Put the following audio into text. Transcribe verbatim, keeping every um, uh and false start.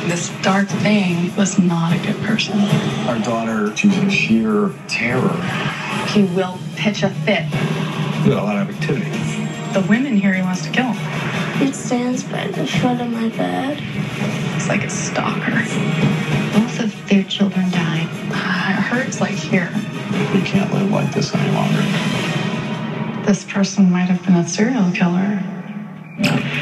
This dark thing was not a good person. Our daughter, she's in sheer terror. He will pitch a fit. We got a lot of activity. The women here he wants to kill. It stands by the foot of my bed. It's like a stalker. Both of their children died. It hurts like here. We can't live like this any longer. This person might have been a serial killer.